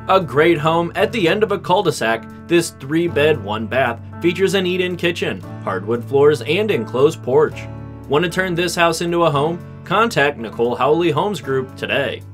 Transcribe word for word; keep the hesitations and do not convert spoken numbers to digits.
A great home at the end of a cul-de-sac, this three bed, one bath features an eat-in kitchen, hardwood floors, and enclosed porch. Want to turn this house into a home? Contact Nicole Howley Homes Group today.